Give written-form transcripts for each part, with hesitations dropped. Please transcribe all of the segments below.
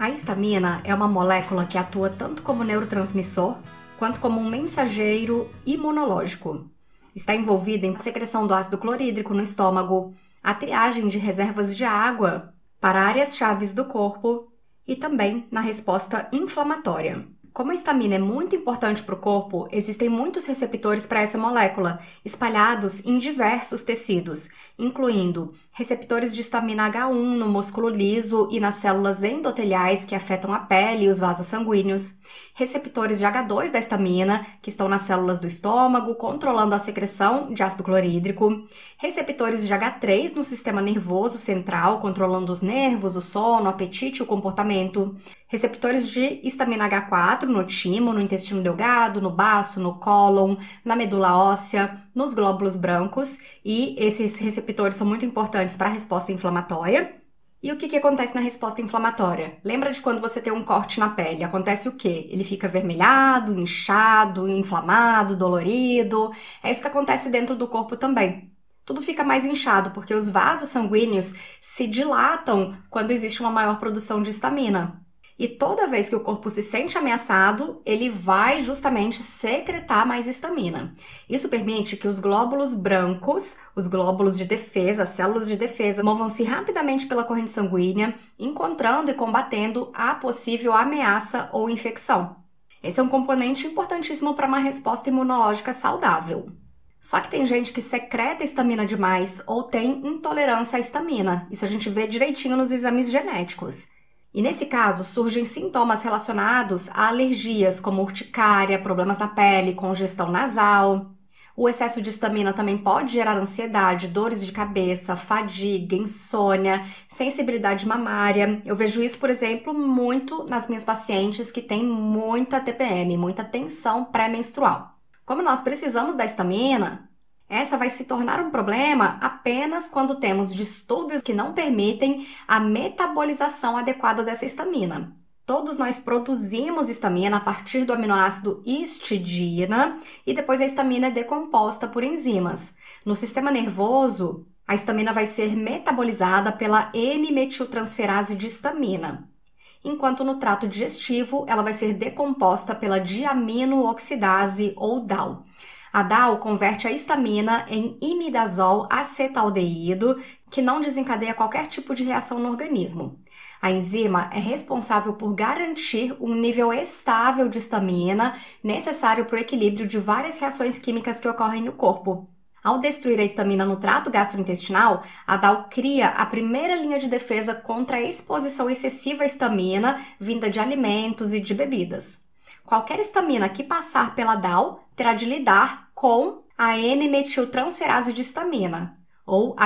A histamina é uma molécula que atua tanto como neurotransmissor quanto como um mensageiro imunológico. Está envolvida em secreção do ácido clorídrico no estômago, a triagem de reservas de água para áreas chaves do corpo e também na resposta inflamatória. Como a histamina é muito importante para o corpo, existem muitos receptores para essa molécula, espalhados em diversos tecidos, incluindo receptores de histamina H1 no músculo liso e nas células endoteliais que afetam a pele e os vasos sanguíneos, receptores de H2 da histamina, que estão nas células do estômago, controlando a secreção de ácido clorídrico, receptores de H3 no sistema nervoso central, controlando os nervos, o sono, o apetite e o comportamento, receptores de histamina H4 no timo, no intestino delgado, no baço, no cólon, na medula óssea, nos glóbulos brancos, e esses receptores são muito importantes para a resposta inflamatória. E o que acontece na resposta inflamatória? Lembra de quando você tem um corte na pele? Acontece o quê? Ele fica avermelhado, inchado, inflamado, dolorido. É isso que acontece dentro do corpo também. Tudo fica mais inchado porque os vasos sanguíneos se dilatam quando existe uma maior produção de histamina. E toda vez que o corpo se sente ameaçado, ele vai justamente secretar mais histamina. Isso permite que os glóbulos brancos, os glóbulos de defesa, as células de defesa, movam-se rapidamente pela corrente sanguínea, encontrando e combatendo a possível ameaça ou infecção. Esse é um componente importantíssimo para uma resposta imunológica saudável. Só que tem gente que secreta histamina demais ou tem intolerância à histamina. Isso a gente vê direitinho nos exames genéticos. E nesse caso, surgem sintomas relacionados a alergias, como urticária, problemas na pele, congestão nasal. O excesso de histamina também pode gerar ansiedade, dores de cabeça, fadiga, insônia, sensibilidade mamária. Eu vejo isso, por exemplo, muito nas minhas pacientes que têm muita TPM, muita tensão pré-menstrual. Como nós precisamos da histamina, essa vai se tornar um problema apenas quando temos distúrbios que não permitem a metabolização adequada dessa histamina. Todos nós produzimos histamina a partir do aminoácido histidina e depois a histamina é decomposta por enzimas. No sistema nervoso, a histamina vai ser metabolizada pela N-metiltransferase de histamina, enquanto no trato digestivo ela vai ser decomposta pela diaminooxidase ou DAO. A DAO converte a histamina em imidazol acetaldeído, que não desencadeia qualquer tipo de reação no organismo. A enzima é responsável por garantir um nível estável de histamina necessário para o equilíbrio de várias reações químicas que ocorrem no corpo. Ao destruir a histamina no trato gastrointestinal, a DAO cria a primeira linha de defesa contra a exposição excessiva à histamina vinda de alimentos e de bebidas. Qualquer histamina que passar pela DAO terá de lidar com a N-metiltransferase de histamina, ou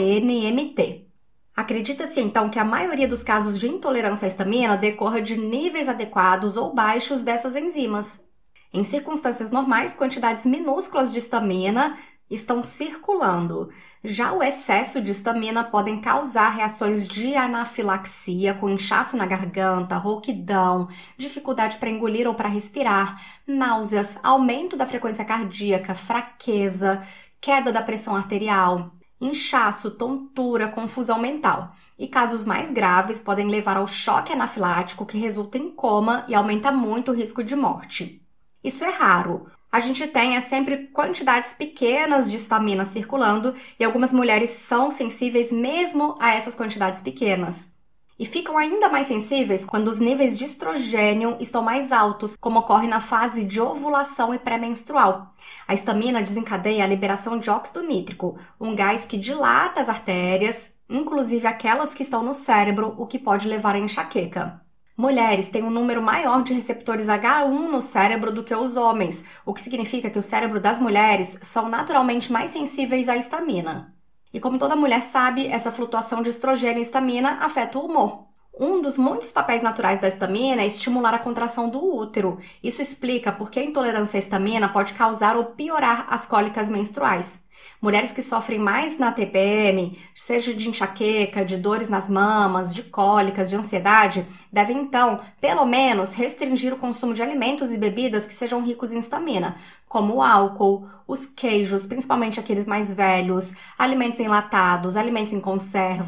HNMT. Acredita-se então que a maioria dos casos de intolerância à histamina decorra de níveis adequados ou baixos dessas enzimas. Em circunstâncias normais, quantidades minúsculas de histamina estão circulando. Já o excesso de histamina podem causar reações de anafilaxia, com inchaço na garganta, rouquidão, dificuldade para engolir ou para respirar, náuseas, aumento da frequência cardíaca, fraqueza, queda da pressão arterial, inchaço, tontura, confusão mental. E casos mais graves podem levar ao choque anafilático, que resulta em coma e aumenta muito o risco de morte. Isso é raro. A gente tem sempre quantidades pequenas de histamina circulando e algumas mulheres são sensíveis mesmo a essas quantidades pequenas. E ficam ainda mais sensíveis quando os níveis de estrogênio estão mais altos, como ocorre na fase de ovulação e pré-menstrual. A histamina desencadeia a liberação de óxido nítrico, um gás que dilata as artérias, inclusive aquelas que estão no cérebro, o que pode levar à enxaqueca. Mulheres têm um número maior de receptores H1 no cérebro do que os homens, o que significa que o cérebro das mulheres são naturalmente mais sensíveis à histamina. E como toda mulher sabe, essa flutuação de estrogênio e histamina afeta o humor. Um dos muitos papéis naturais da histamina é estimular a contração do útero. Isso explica por que a intolerância à histamina pode causar ou piorar as cólicas menstruais. Mulheres que sofrem mais na TPM, seja de enxaqueca, de dores nas mamas, de cólicas, de ansiedade, devem então, pelo menos, restringir o consumo de alimentos e bebidas que sejam ricos em histamina, como o álcool, os queijos, principalmente aqueles mais velhos, alimentos enlatados, alimentos em conserva,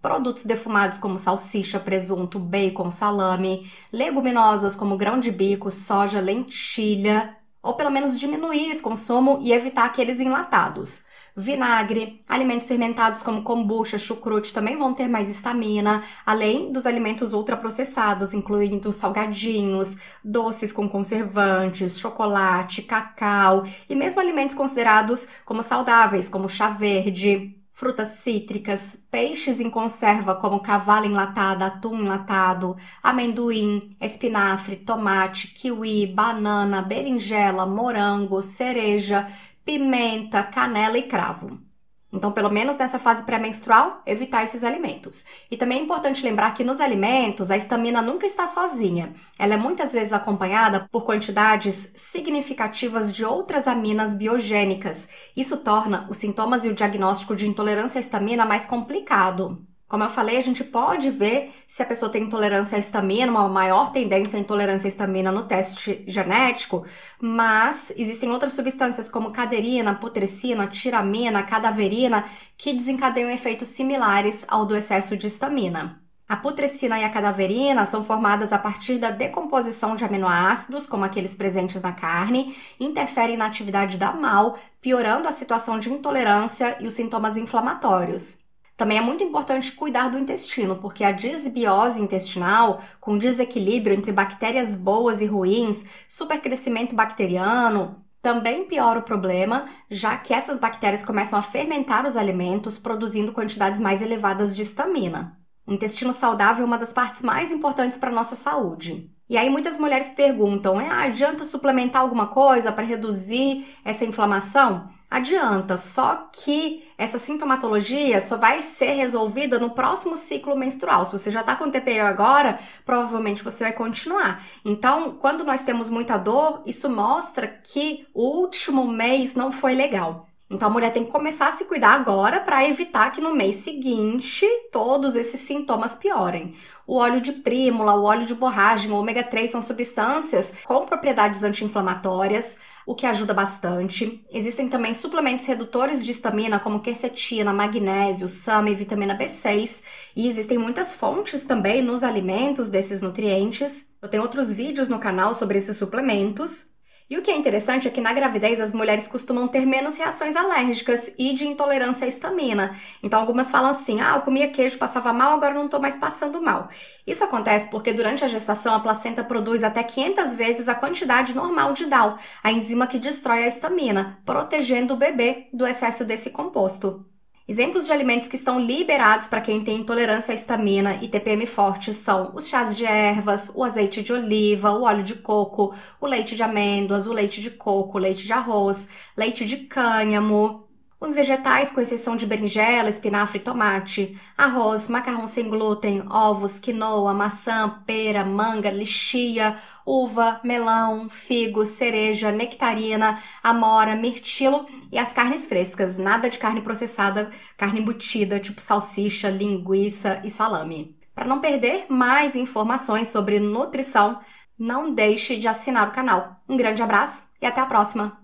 produtos defumados como salsicha, presunto, bacon, salame, leguminosas como grão de bico, soja, lentilha, ou pelo menos diminuir esse consumo e evitar aqueles enlatados. Vinagre, alimentos fermentados como kombucha, chucrute também vão ter mais histamina, além dos alimentos ultraprocessados, incluindo salgadinhos, doces com conservantes, chocolate, cacau e mesmo alimentos considerados como saudáveis, como chá verde, frutas cítricas, peixes em conserva como cavalo enlatado, atum enlatado, amendoim, espinafre, tomate, kiwi, banana, berinjela, morango, cereja, pimenta, canela e cravo. Então, pelo menos nessa fase pré-menstrual, evitar esses alimentos. E também é importante lembrar que nos alimentos, a histamina nunca está sozinha. Ela é muitas vezes acompanhada por quantidades significativas de outras aminas biogênicas. Isso torna os sintomas e o diagnóstico de intolerância à histamina mais complicado. Como eu falei, a gente pode ver se a pessoa tem intolerância à histamina, uma maior tendência à intolerância à histamina no teste genético, mas existem outras substâncias como caderina, putrescina, tiramina, cadaverina, que desencadeiam efeitos similares ao do excesso de histamina. A putrescina e a cadaverina são formadas a partir da decomposição de aminoácidos, como aqueles presentes na carne, interferem na atividade da MAO, piorando a situação de intolerância e os sintomas inflamatórios. Também é muito importante cuidar do intestino, porque a disbiose intestinal, com desequilíbrio entre bactérias boas e ruins, supercrescimento bacteriano, também piora o problema, já que essas bactérias começam a fermentar os alimentos, produzindo quantidades mais elevadas de histamina. O intestino saudável é uma das partes mais importantes para a nossa saúde. E aí muitas mulheres perguntam, adianta suplementar alguma coisa para reduzir essa inflamação? Adianta, só que essa sintomatologia só vai ser resolvida no próximo ciclo menstrual. Se você já está com TPM agora, provavelmente você vai continuar. Então, quando nós temos muita dor, isso mostra que o último mês não foi legal. Então, a mulher tem que começar a se cuidar agora para evitar que no mês seguinte todos esses sintomas piorem. O óleo de prímula, o óleo de borragem, o ômega 3 são substâncias com propriedades anti-inflamatórias, o que ajuda bastante. Existem também suplementos redutores de histamina, como quercetina, magnésio, SAM e vitamina B6. E existem muitas fontes também nos alimentos desses nutrientes. Eu tenho outros vídeos no canal sobre esses suplementos. E o que é interessante é que na gravidez as mulheres costumam ter menos reações alérgicas e de intolerância à histamina. Então algumas falam assim, eu comia queijo, passava mal, agora não estou mais passando mal. Isso acontece porque durante a gestação a placenta produz até 500 vezes a quantidade normal de DAO, a enzima que destrói a histamina, protegendo o bebê do excesso desse composto. Exemplos de alimentos que estão liberados para quem tem intolerância à histamina e TPM forte são os chás de ervas, o azeite de oliva, o óleo de coco, o leite de amêndoas, o leite de coco, o leite de arroz, leite de cânhamo, os vegetais, com exceção de berinjela, espinafre e tomate, arroz, macarrão sem glúten, ovos, quinoa, maçã, pera, manga, lichia, uva, melão, figo, cereja, nectarina, amora, mirtilo e as carnes frescas, nada de carne processada, carne embutida, tipo salsicha, linguiça e salame. Para não perder mais informações sobre nutrição, não deixe de assinar o canal. Um grande abraço e até a próxima!